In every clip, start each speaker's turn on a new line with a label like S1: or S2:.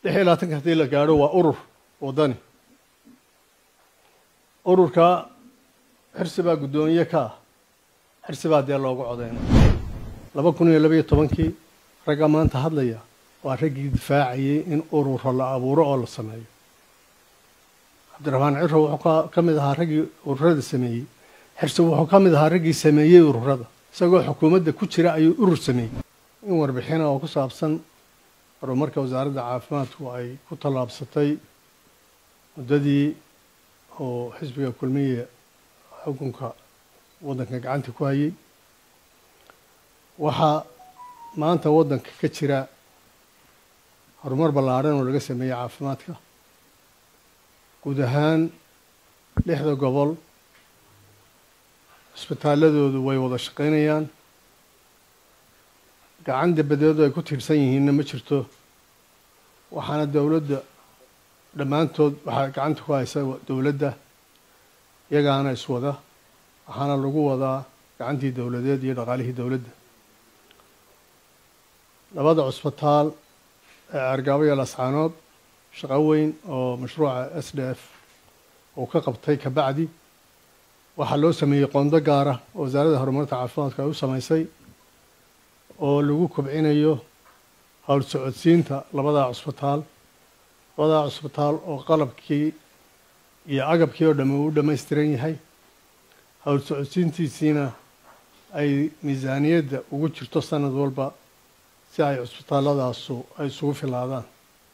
S1: لحيلاتك هذه اللي قالوا وأرور وضني أرور كا حرسبا قدونية كا حرسبا دي الله قعدين لما كنا يلبي طبنكي رقمان تهضليا وارجي دفاعي إن أرور الله أبورو الله سمعي عبد الرحمن عرفه وحكا كم إذا رجي أرورد سمعي حرسبا وحكا كم إذا رجي سمعي أرورد سأقول حكومة ده كل شيء أي أرور سمعي إن وربحنا وقصة أبسن horumarka wasaaradda caafimaadku ay ku tallaabsatay muddadii oo xisbiga kulmiye xukunka waddanka gacanta ku hayay waxaa maanta waddanka ka jira horumar ballaaran oo laga sameeyey caafimaadka guud ahaan 6 gobol isbitaaladoodu way wada shaqaynayaan gacan dabadeedu ay ku tiirsan yihiinna ma jirto waxaana dowladda dhammaantood waxaa gacanta ku haysa dowladda iyagaana iswada waxaana lagu wadaa gacantii dowladeed iyo dhaqaalihii dowladda labada cusbitaal ee Ceergaabo iyo Lascaanood shaqo weyn oo mashruuca SDF oo ka qabtay ka bacdi waxaa loo sameeyey qondo gaar ah oo wasaaradda horumarka caafimaadka ay u samaysay oo lagu kobcinayo hawl socodsiinta labada cusbitaal oo qalabkii iyo agabkii oo dhammaan u dhameystiran yahay hawl socodsiintiisina ay miisaaniyadda ugu jirto sanad walba si ay cusbitaaladaasu ay isugu filaadaan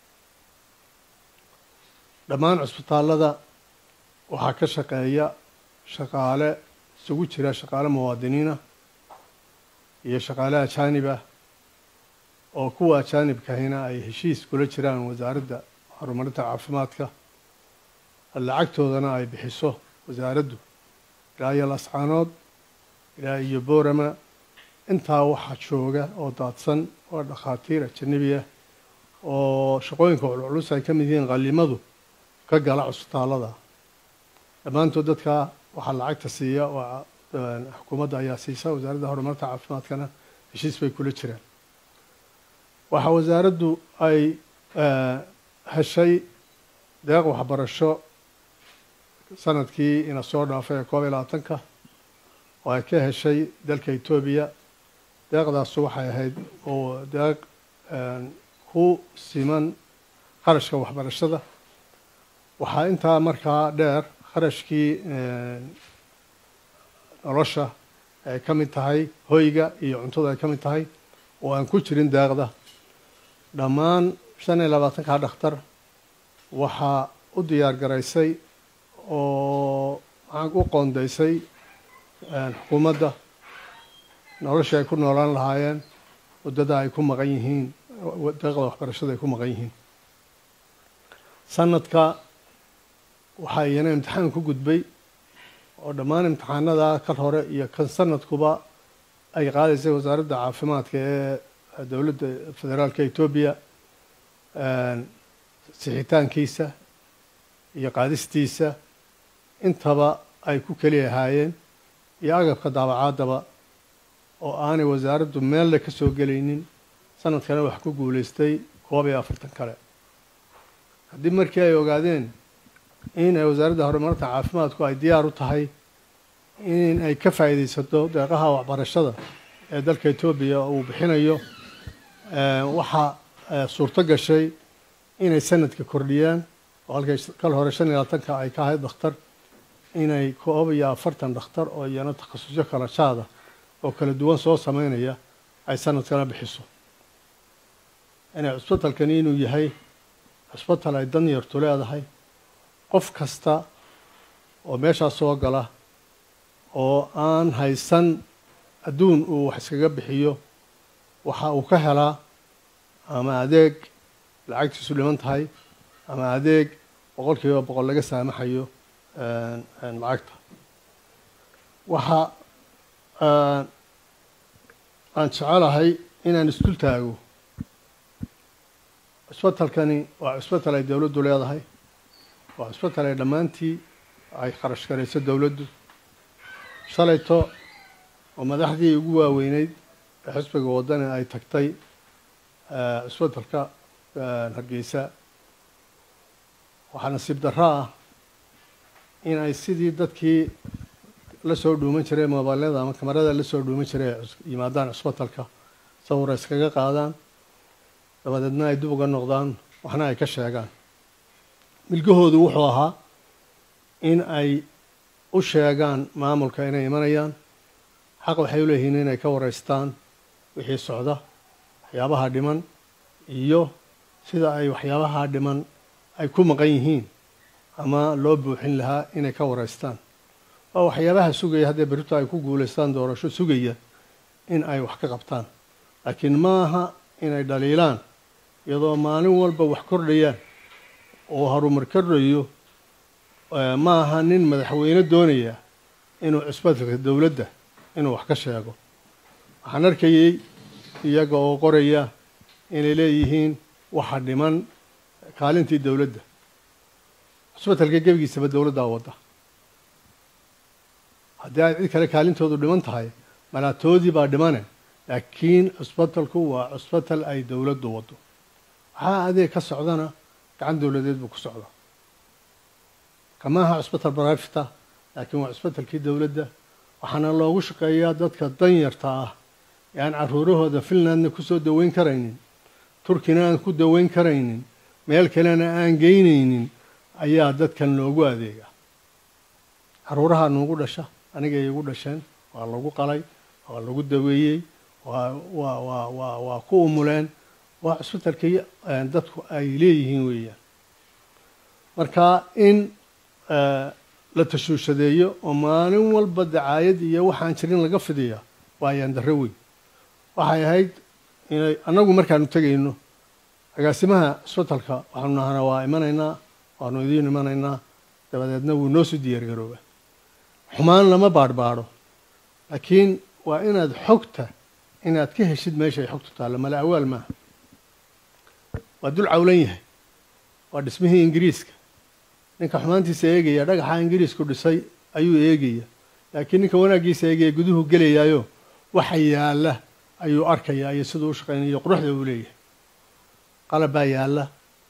S1: dhammaan cusbitaalada waxaa ka shaqeeya shaqaale isugu jira shaqaale muwaadiniina iyo shaqaale ajaanib ah oo kuwa ajaanibkahina ay heshiis kula jiraan wasaaradda horumarinta caafimaadka lacagtoodana ay bixiso wasaaraddu ilaa iyo Lascaanood ilaa iyo Boorama intaa waxaa jooga oo daadsan oo dhakhaatiir ajnabi ah oo shaqooyinka culus ay ka mid yihiin qalimadu ka gala cusbitaalada dhammaantood dadka waxaa lacagta siiya oo xukuumadda ayaa siisa wasaaradda horumarka caafimaadkana heshiis bay kula jiraan waxa wasaaraddu ay heshay deeq waxbarasho sanadkii ina soo dhaafay 21ka oo ay ka heshay dalka Itoobiya deeqdaas waxay ahayd oo deeq ku siman qarashka waxbarashada waxaa intaa markaa dheer qarashkii nolosha ay ka mid tahay hoyga iyo cuntada ay ka mid tahay oo aan ku jirin deeqda dhammaan 25 dhakhtar waxaa u diyaar garaysay oo aan u qoondaysay xukuumadda nolosha ay ku noolaan lahaayeen muddada ay ku maqan yihiin deeqda waxbarashada ay ku maqan yihiin sanadka waxaa iyana imtixaan ku gudbay oo dhammaan imtixaanada ka hore iyo kan sanadkuba ay qaadaysay wasaaradda caafimaadka ee dowladda federaalka Itoobiya sixitaankiisa iyo qaadistiisa intaba ay ku kaliya ahaayeen iyo agabka daabacaadaba oo aanay wasaaraddu meel ka soo gelaynin sanadkana wax ku guuleystay 42 kale haddii markii ay ogaadeen in ay wasaaradda horumarinta caafimaadku ay diyaar u tahay in ay ka faa'iideysato deeqaha waxbarashada ee dalka Itoobiya uu bixinayo waxa suurto gashay inay sanadka kordhiyaan oo halkay kal hore 25 ay ka ahayd dhakhtar inay 40 dhakhtar oo iyana takhasusyo kala jaada oo kala duwan soo sameynaya ay sanadkana bixiso inay cusbitaalkani inuu yahay cusbitaal ay dan yartu leedahay qof kasta oo meesha soo gala oo aan haysan adduun uu wax iskaga bixiyo waxa uu ka helaa ama adeeg lacagtiisu dhiman tahay ama adeeg 100% laga saamaxayo lacagta waxa aan jecelahay inaan isku taago cusbitaalkani waa cusbitaal ay dowladdu leedahay waa cusbitaal ay dhammaantii ay kharash garayso dowladdu shalayto oo madaxdii ugu waaweyneyd xisbiga wadani ay tagtay cusbitaalka hargeysa waxaa nasiib darro ah in ay sidii dadkii la soo dhuuman jiray moobaylada ama kamarada la soo dhuuman jiray yimaadaan cusbitalka sawir iskaga qaadaan dabadeedna ay dib uga noqdaan waxna ay ka sheegaan milgahoodu wuxuu ahaa in ay u sheegaan maamulka inay imanayaan xaq waxay u leeyihiin inay ka wareystaan wixii socda waxyaabaha dhiman iyo sida ay waxyaabaha dhiman ay ku maqan yihiin ama loo buuxin lahaa inay ka wareystaan waa waxyaabaha sugaya haddii berrito ay ku guulaystaan doorasho sugaya in ay wax ka qabtaan laakiin ma aha inay dhaliilaan iyadoo maalin walba wax kordhayaan oo harumar kordhayo ma aha nin madaxweyne doonaya inuu cusbitalka dowladda inuu wax ka sheego waxaan arkayay iyaga oo qoraya inay leeyihiin waxa dhiman kaalintii dowladda cusbitalka gebigiisaba dowladdaa wadda haddii ay cid kale kaalintoodu dhiman tahay malaatoodii baa dhimane laakiin cusbitalku waa cusbital ay dowladdu waddo waxaa adeeg ka socdana gacan dowladeed buu ku socdaa kama aha cusbital barafita laakiin waa cusbitalkii dowladda waxaana loogu shaqeeyaa dadka danyarta ah ee aan caruurahooda finlandna kusoo daweyn karaynin turkina aan ku daweyn karaynin meel kalena aan geynaynin ayaa dadkan loogu adeegaa caruuraha nuugu dhasha anigay igu dhasheen waa lagu qalay waa lagu daweeyey waa ku umuleen waa cusbitalkii dadku ay leeyihiin weeyaan marka in la tashuushadeeyo oo maalin walba dacaayad iyo waxaan jirin laga fidiya waa ayaan darro weyn waxay ahayd inay annagu markaanu tegayno agaasimaha cusbitalka waxaanu nahana waa imanaynaa waanu idiin imanaynaa dabadeedna wuu noo soo diyaargarooba xumaan lama baadhbaadho laakiin waa inaad xogta inaad ka heshid meesha ay xogtu taallo mala awaal maaha waa dul cawlan yahay waa dhismihii ingiriiska ninka xumaantiisa eegaya dhagaxa ingiriisku dhisay ayuu eegaya laakiin ninka wanaaggiisa eegaya guduhu gelayaayo waxa yaalla ayuu arkayaa iyo siduu u shaqaynayo quruxda uu leeyahay qalab baa yaalla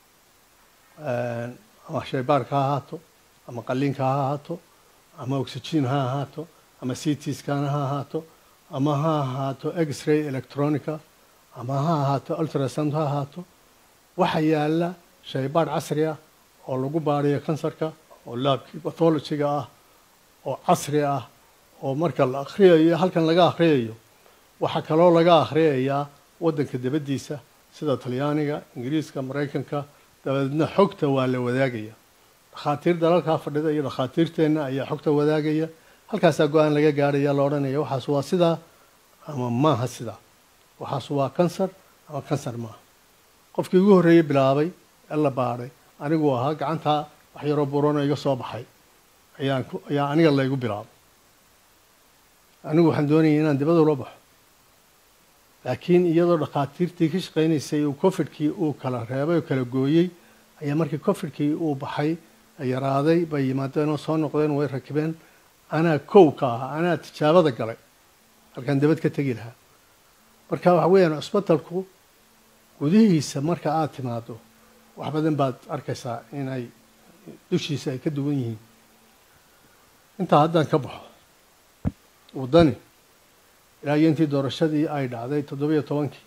S1: ama shaybaarka ha ahaato ama qalliinka ha ahaato ama oxygen ha ahaato ama citiskana ha ahaato ama ha ahaato x-ray electronica ama ha ahaato ultrasound ha ahaato waxa yaalla shaybaar casri ah oo lagu baarayo kansarka oo laabkii bathologiga ah oo casri ah oo marka la akhriyayo halkan laga akhriyayo waxaa kaloo laga akhriyayaa waddanka dibaddiisa sida talyaaniga ingiriiska maraykanka dabadeedna xogta waa la wadaagaya dhakhaatiir dalalkaa fadhida iyo dhakhaatiirteenna ayaa xogta wadaagaya halkaasaa go-aan laga gaarhaya la odhanaya waxaas waa sidaa ama maaha sidaa waxaas waa kansar ama kansar maaha qofkii ugu horreeyey bilaabay ee la baadhay anigu ahaa gacantaa wax yaroo buroona iga soo baxay ayaa aniga laygu bilaabay anigu waxaan doonayay inaan dibada ula baxo laakiin iyadoo dhakhaatiirtii ka shaqaynaysay uu covidkii uu kala reebay oo kala gooyey ayaa markii covidkii uu baxay yaraaday bay yimaadeen oo soo noqdeen way rakibeen anaa kow ka ahaa anaa tijaabada galay halkaan dabad ka tegi lahaa marka waxa weeyaan cusbitalku gudihiisa marka aada timaado wax badan baad arkaysaa inay dushiisa ay ka duwan yihiin intaa haddaan ka baxo waddani ilaa iyo intii doorashadii ay dhacday 17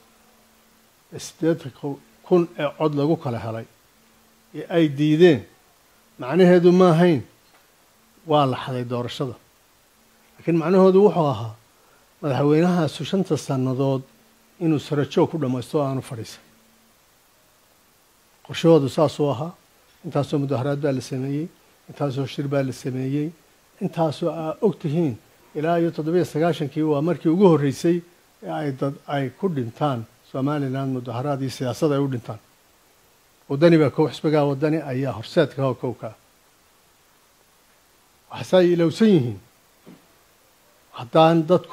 S1: 80,000 ee cod lagu kala helay ee ay diideen macnaheedu ma ahayn waa la xaday doorashada laakiin macnahoodu wuxuu ahaa madaxweynahaasu 5 sannadood inuu sarajoog ku dhammaysto aanu fadhiisan qorshahoodu saasuu ahaa intaasoo mudaharaad baa la sameeyey intaasoo shir baa la sameeyey intaasoo aa og tihiin ilaa iyo 97kii waa markii ugu horreysay ee ay dad ay ku dhintaan somaliland mudaharaad iyo siyaasad ay u dhintaan waddani baa kow xisbigaa waddani ayaa horseedka oo kowkaa waxaase ay ilowsan yihiin haddaan dadku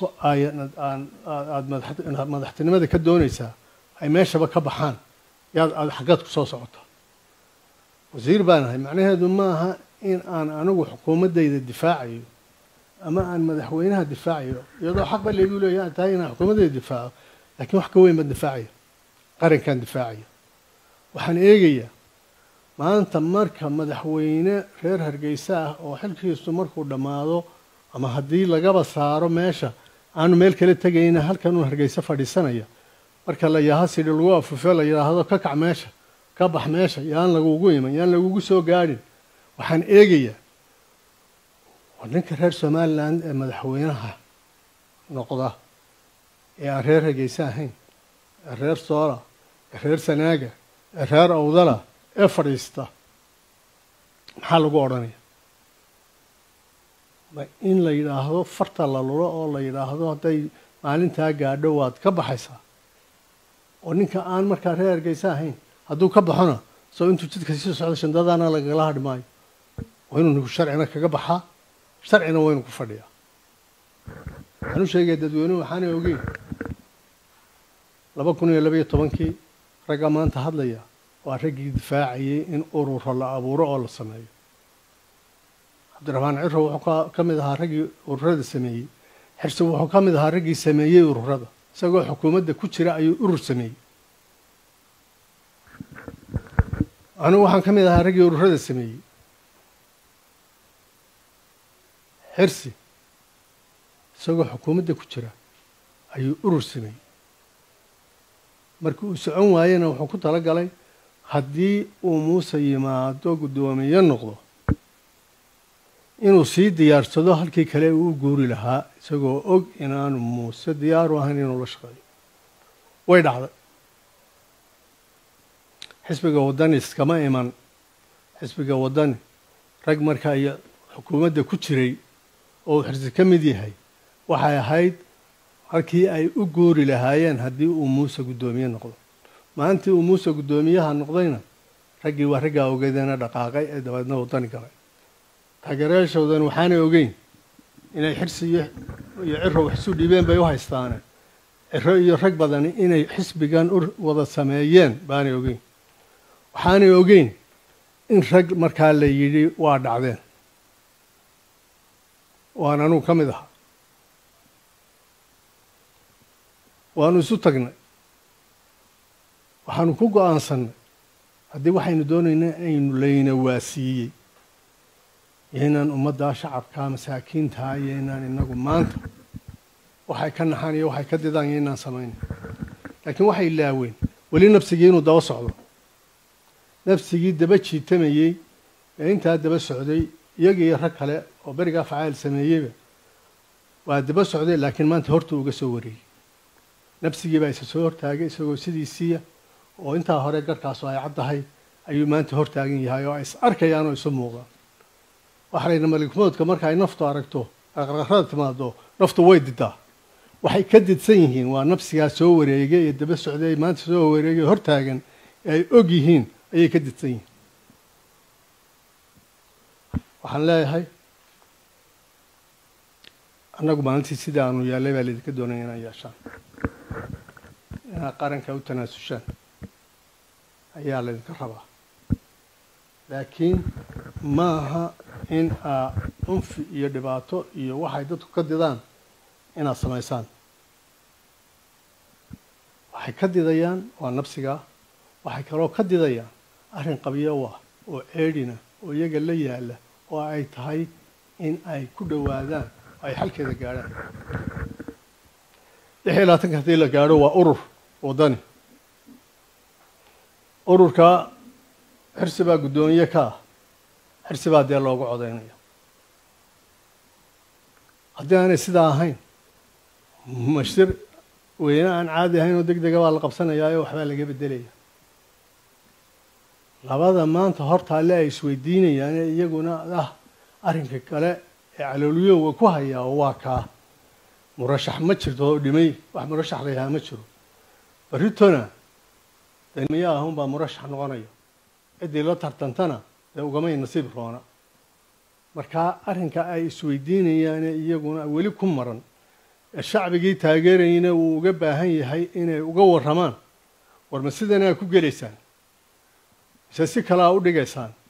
S1: aada madaxtinimada ka doonaysaa ay meeshaba ka baxaan yaad aada xaggaad ku soo socota wasiir baan ahay macnaheedu ma aha in aan anigu xukuumaddayda difaacayo ama aan madaxweynaha difaacayo iyadoo xaq ba laygu leeyahay tahay inaan xukuumaddayda difaaco laakiin wax ka weyn baan difaacaya qarankaan difaacaya waxaan eegayaa maanta marka madaxweyne reer Hargeysa ah oo xilkiisu markuu dhamaado ama haddii lagaba saaro meesha aanu meel kale tagayna halkan uu Hargeysa fadhiisanaya marka la yahay sidii lagu afufay la yiraahdo ka kac meesha ka bax meesha yaan lagugu iman yaan lagugu soo gaadhin waxaan eegayaa ninka reer Somaliland ee madaxweynaha noqda ee reer Hargeysa ahayn reer Soola reer Sanaaga reer Awdala ee fadhiista maxaa lagu odhanaya ma in la yiraahdo farta la lulo oo la yiraahdo haday maalintaa gaadho waad ka baxaysaa oo ninka aan markaa reer Hargeysa ahayn hadduu ka baxona soo intuu jidka sii socdo shandadana lagala hadhmaayo waa inuu sharcina kaga baxaa sharcina waa inuu ku fadhiyaa waxaan u sheegay dadweynuhu waxaanay ogeyn 2012 ragga maanta hadlaya waa raggii difaacayay in ururo la abuuro oo la sameeyo Cabdiraxmaan Ciro wuxuu ka mid ahaa raggii ururada sameeyay xirsi wuxuu ka mid ahaa raggii sameeyay ururada isagoo xukuumadda ku jira ayuu urur sameeyay anigu waxaan ka mid ahaa raggii ururada sameeyay xirsi isagoo xukuumadda ku jira ayuu urur sameeyay markii uu socon waayena wuxuu ku tala galay haddii uu Muuse yimaado gudoomiye noqdo inuu sii diyaarsado halkii kale uu guuri lahaa isagoo og inaanu Muuse diyaar u ahayn inuu la shaqeeyo way dhacday xisbiga wadani iskama iman xisbiga wadani rag markaa iyo xukuumadda ku jiray oo xirsi ka mid yahay waxay ahayd halkii ay u guuri lahaayeen haddii uu Muuse gudoomiye noqdo maantii uu Muuse gudoomiyaha noqdayna raggii waa ragga ogeedana dhaqaaqay ee dabadna wadani galay taageerayaashoodan waxaanay ogeyn inay xirsi iyo Ciro wax soo dhibeen bay u haystaan Ciro iyo rag badan inay xisbigan wada sameeyeen baanay ogeyn waxaanay ogeyn in rag markaa la yidhi waa dhacdeen waan anigu ka mid ahaa waanu isu tagnay waxaanu ku go'aansanay haddii waxaynu doonaynaa aynu layna waasiiyey inaan ummadda shacabka masaakiinta inaan inagu maanta waxay ka naxaan iyo waxay ka didaan inaan sameeyno laakiin waxay laaween wali nafsigii inuu daba socdo nafsigii daba jiitamayay ee intaa daba socday iyagii rag kale oo bariga facaal sameeyay waa daba socday laakiin maanta horta uga soo wareeyay nafsigii baa soo hortaagay isagoo sidiisiya oo intaa hore garkaas ay caddahay ayuu maanta hortaagan yahay oo is arkayaan oo isu muuqdaan waxayna malikumoodka marka ay naftu aragto aqraqrada timaado naftu way didaa waxay ka didsan yihiin waa nafsigaa soo wareegay ee daba socday maanta soo wareegay hortaagan ay og yihiin ayay ka didsan yihiin waxaan leeyahay annagu maalintii sida aanu yaallay baa laydinka doonaya inaan yeeshaan inaad qaranka u tanaasushaan ayaa laydinka rabaa laakiin ma aha in unfi iyo dhibaato iyo waxay dadku ka didaan inaad samaysaan waxay ka didayaan waa nafsiga waxay kaloo ka didayaan arrin qabyo ah oo ceedhina oo iyaga la yaala oo ay tahay in ay ku dhowaadaan ay xalkeeda gaadhaan 16 haddii la gaadho waa urur wadani ururka xirsi baa gudoomiye ka ah xirsi baa dee loogu codaynaya haddii aanay sidaa ahayn mashir weyne aan caadi ahayn oo degdega baa la qabsanayaa oo waxbaa laga bedelaya labada maanta hortaale ay isweydiinayaan iyaguna arrinka kale ee calooliyowga ku hayaa waa kaa murashax ma jirto oo dhimay wax murashax la yahaa ma jiro baritona damiya ahun baa murashax noqonaya ciddii la tartantana dee ugamay nasiib roona markaa arrinka ay isweydiinayaan iyaguna weli ku maran ee shacbigii taageerayna uu uga baahan yahay inay uga warramaan war ma sidanaa ku gelaysaan mise si kalaa u dhigaysaan